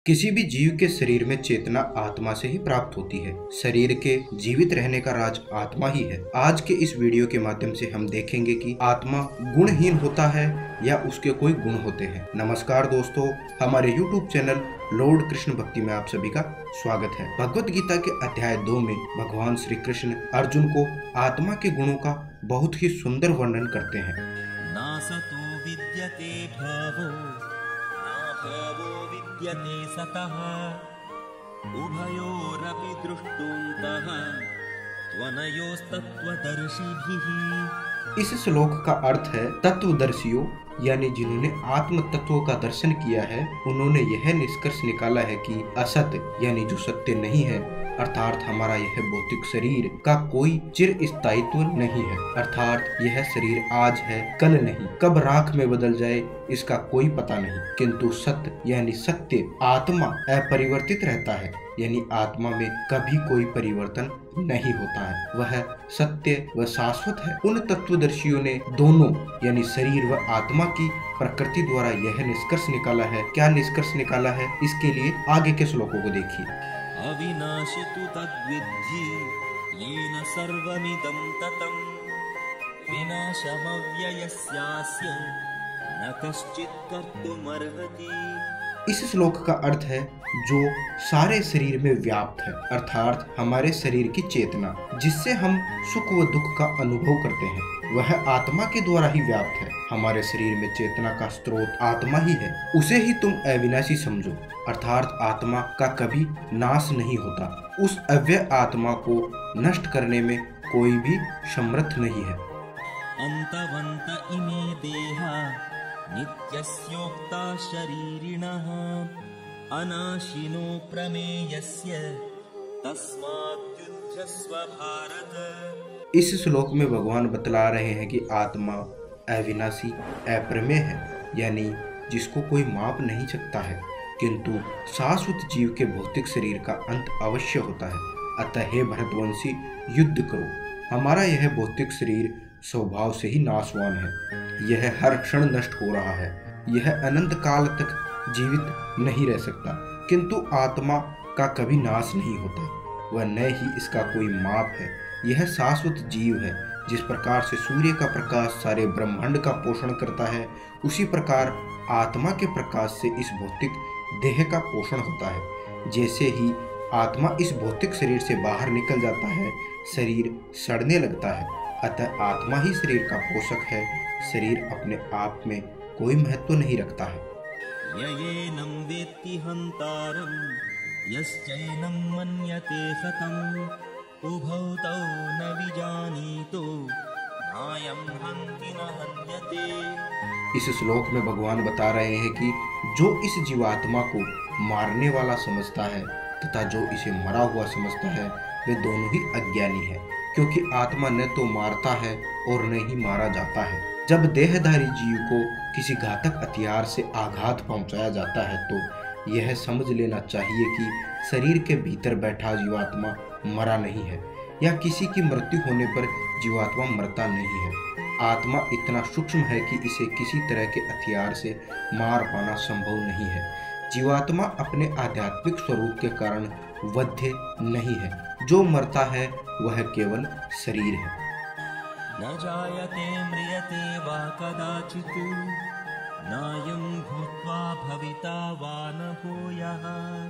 किसी भी जीव के शरीर में चेतना आत्मा से ही प्राप्त होती है। शरीर के जीवित रहने का राज आत्मा ही है। आज के इस वीडियो के माध्यम से हम देखेंगे कि आत्मा गुणहीन होता है या उसके कोई गुण होते हैं। नमस्कार दोस्तों, हमारे YouTube चैनल लॉर्ड कृष्ण भक्ति में आप सभी का स्वागत है। भगवत गीता के अध्याय 2 में भगवान श्री कृष्ण अर्जुन को आत्मा के गुणों का बहुत ही सुंदर वर्णन करते हैं। नासतो विद्यते भावो नाभावो विद्यते सतः उभयोरपि दृष्टुन्तः त्वनयोस्तत्त्वदर्शिभिः। इस श्लोक का अर्थ है तत्वदर्शियों, यानी जिन्होंने आत्म तत्वों का दर्शन किया है, उन्होंने यह निष्कर्ष निकाला है कि असत्य यानी जो सत्य नहीं है, अर्थात हमारा यह भौतिक शरीर का कोई चिर स्थायित्व नहीं है। अर्थात यह शरीर आज है, कल नहीं, कब राख में बदल जाए इसका कोई पता नहीं। किंतु सत्य यानी सत्य आत्मा अपरिवर्तित रहता है, यानी आत्मा में कभी कोई परिवर्तन नहीं होता है। वह सत्य व शाश्वत है। उन तत्वदर्शियों ने दोनों यानी शरीर व आत्मा की प्रकृति द्वारा यह निष्कर्ष निकाला है। क्या निष्कर्ष निकाला है, इसके लिए आगे के श्लोकों को देखिए। अविनाशी तु तद्विद्धि येन सर्वमिदं ततं विनाशमव्ययस्यास्य न कश्चित् कर्तुमर्हति। इस श्लोक का अर्थ है जो सारे शरीर में व्याप्त है, अर्थात हमारे शरीर की चेतना जिससे हम सुख व दुख का अनुभव करते हैं, वह आत्मा के द्वारा ही व्याप्त है। हमारे शरीर में चेतना का स्रोत आत्मा ही है। उसे ही तुम अविनाशी समझो, अर्थात आत्मा का कभी नाश नहीं होता। उस अव्यय आत्मा को नष्ट करने में कोई भी समर्थ नहीं है। अन्तवन्त इमे देहा नित्यस्योक्ता शरीरिणः अनाशिनो प्रमेयस्य तस्माद्युध्यस्व भारत। इस श्लोक में भगवान बतला रहे हैं कि आत्मा अविनाशी अप्रमेय है, यानी जिसको कोई माप नहीं सकता है। किंतु शाश्वत जीव के भौतिक शरीर का अंत अवश्य होता है। अतः हे भरतवंशी, युद्ध करो। हमारा यह भौतिक शरीर स्वभाव से ही नाशवान है। यह हर क्षण नष्ट हो रहा है। यह अनंत काल तक जीवित नहीं रह सकता। किंतु आत्मा का कभी नाश नहीं होता, वह न ही इसका कोई माप है। यह शाश्वत जीव है। जिस प्रकार से सूर्य का प्रकाश सारे ब्रह्मांड का पोषण करता है, उसी प्रकार आत्मा के प्रकाश से इस भौतिक देह का पोषण होता है। जैसे ही आत्मा इस भौतिक शरीर से बाहर निकल जाता है, शरीर सड़ने लगता है। अतः आत्मा ही शरीर का पोषक है। शरीर अपने आप में कोई महत्व नहीं रखता है। ययेनं वेत्ति हन्तारं यश्चैनं मन्यते हतम् उभौ तौ न विजानीतो नायं हन्ति न हन्यते। इस श्लोक में भगवान बता रहे हैं कि जो इस जीवात्मा को मारने वाला समझता है तथा जो इसे मरा हुआ समझता है, वे दोनों ही अज्ञानी है। क्योंकि आत्मा न तो मारता है और न ही मारा जाता है। जब देहधारी जीव को किसी घातक हथियार से आघात पहुंचाया जाता है, तो यह समझ लेना चाहिए कि शरीर के भीतर बैठा जीवात्मा मरा नहीं है, या किसी की मृत्यु होने पर जीवात्मा मरता नहीं है। आत्मा इतना सूक्ष्म है कि इसे किसी तरह के हथियार से मार पाना संभव नहीं है। जीवात्मा अपने आध्यात्मिक स्वरूप के कारण वध्य नहीं है। जो मरता है वह केवल शरीर है। न जायते म्रियते वा कदाचित् नायं भूत्वा भविता वा न भूयः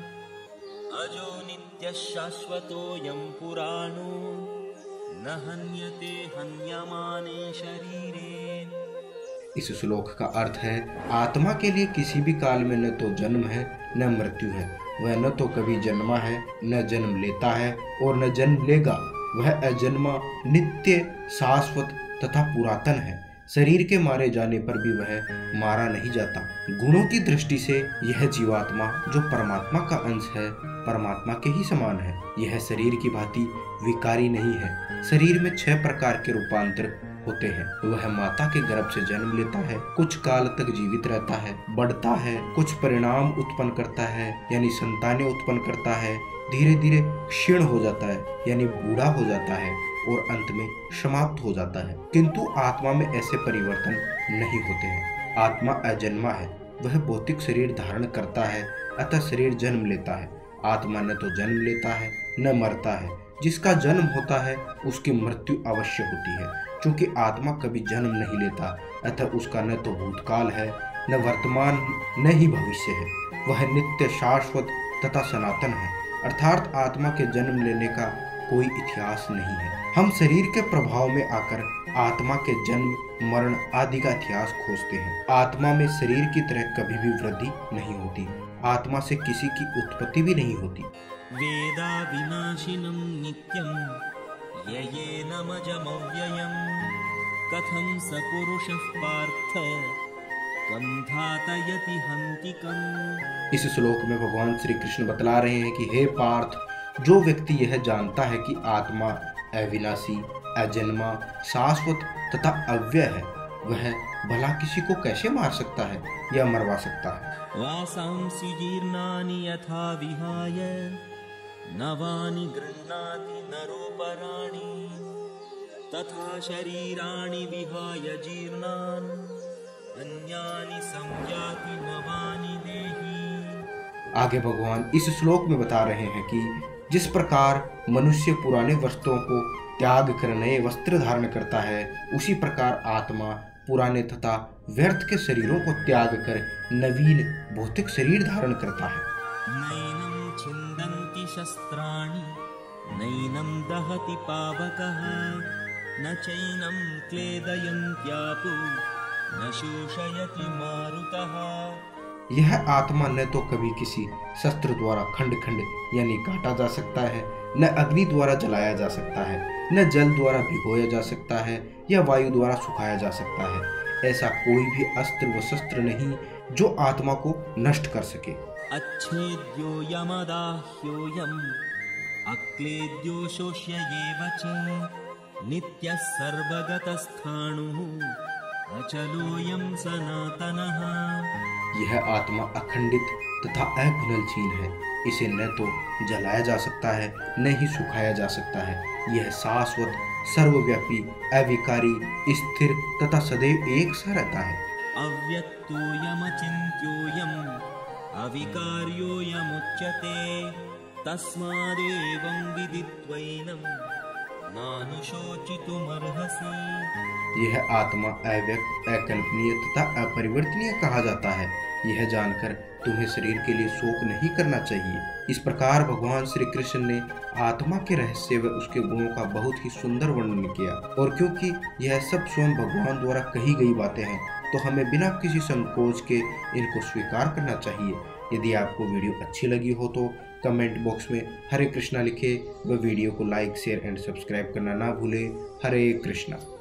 अजो नित्यः शाश्वतोऽयं पुराणो न हन्यते हन्यमाने शरीरे। इस श्लोक का अर्थ है आत्मा के लिए किसी भी काल में न तो जन्म है न मृत्यु है। वह न तो कभी जन्मा है न जन्म लेता है और न जन्म लेगा। वह अजन्मा, नित्य, शाश्वत तथा पुरातन है। शरीर के मारे जाने पर भी वह मारा नहीं जाता। गुणों की दृष्टि से यह जीवात्मा जो परमात्मा का अंश है, परमात्मा के ही समान है। यह शरीर की भांति विकारी नहीं है। शरीर में 6 प्रकार के रूपांतर होते हैं। वह माता के गर्भ से जन्म लेता है, कुछ काल तक जीवित रहता है, बढ़ता है, कुछ परिणाम उत्पन्न करता है यानी संतानें उत्पन्न करता है, धीरे धीरे क्षीण हो जाता है यानी बूढ़ा हो जाता है, और अंत में समाप्त हो जाता है। किंतु आत्मा में ऐसे परिवर्तन नहीं होते हैं। आत्मा अजन्मा है, वह भौतिक शरीर धारण करता है, अतः शरीर जन्म लेता है। आत्मा न तो जन्म लेता है न मरता है। जिसका जन्म होता है उसकी मृत्यु अवश्य होती है। क्योंकि आत्मा कभी जन्म नहीं लेता, अतः उसका न तो भूतकाल है, न वर्तमान, न ही भविष्य है। वह नित्य, शाश्वत तथा सनातन है। अर्थात आत्मा के जन्म लेने का कोई इतिहास नहीं है। हम शरीर के प्रभाव में आकर आत्मा के जन्म, मरण आदि का इतिहास खोजते हैं। आत्मा में शरीर की तरह कभी भी वृद्धि नहीं होती। आत्मा से किसी की उत्पत्ति भी नहीं होती। वेदा विनाशिनं नित्यं ययेनमजमव्ययं कथं स पुरुषः पार्थ कं घातयति हन्तिकम्। इस श्लोक में भगवान श्री कृष्ण बतला रहे हैं कि हे पार्थ, जो व्यक्ति यह जानता है कि आत्मा अविनाशी, अजन्मा, शाश्वत तथा अव्यय है, वह भला किसी को कैसे मार सकता है या मरवा सकता है। वासांसि जीर्णानि यथा विहाय नवानि गृह्णाति नरोपराणि तथा शरीराणि विहाय जीर्णान् अन्यानि संयाति नवानि देहि। आगे भगवान इस श्लोक में बता रहे हैं कि जिस प्रकार मनुष्य पुराने वस्त्रों को त्याग कर नए वस्त्र धारण करता है, उसी प्रकार आत्मा पुराने तथा व्यर्थ के शरीरों को त्याग कर नवीन भौतिक शरीर धारण करता है। नैनं छिन्दन्ति शस्त्राणि नैनं दहति पावकः न चैनं क्लेदयन्त्यापो न शोषयति मारुतः। यह आत्मा न तो कभी किसी शस्त्र द्वारा खंड खंड यानी काटा जा सकता है, न अग्नि द्वारा जलाया जा सकता है, न जल द्वारा भिगोया जा सकता है या वायु द्वारा सुखाया जा सकता है। ऐसा कोई भी अस्त्र व शस्त्र नहीं जो आत्मा को नष्ट कर सके। अच्छेद्यो यमदाह्योऽयम् अक्लेद्यो शोष्ययेव च नित्यः सर्वगतस्थाणुः अचलोऽयं सनातनः। यह आत्मा अखंडित तथा अघुलनशील है। इसे न तो जलाया जा सकता है, न ही सुखाया जा सकता है। यह शाश्वत, सर्वव्यापी, अविकारी, स्थिर तथा सदैव एक सा रहता है। अव्यक्तोऽयमचिन्त्योऽयम् अविकार्योऽयमुच्यते तस्मादेवं विदित्वैनं नानुशोचितुमर्हसि। यह आत्मा अव्यक्त, अकल्पनीय तथा अपरिवर्तनीय कहा जाता है। यह जानकर तुम्हें शरीर के लिए शोक नहीं करना चाहिए। इस प्रकार भगवान श्री कृष्ण ने आत्मा के रहस्य व उसके गुणों का बहुत ही सुंदर वर्णन किया। और क्योंकि यह सब स्वयं भगवान द्वारा कही गई बातें हैं, तो हमें बिना किसी संकोच के इनको स्वीकार करना चाहिए। यदि आपको वीडियो अच्छी लगी हो तो कमेंट बॉक्स में हरे कृष्णा लिखें व वीडियो को लाइक, शेयर एंड सब्सक्राइब करना ना भूलें। हरे कृष्णा।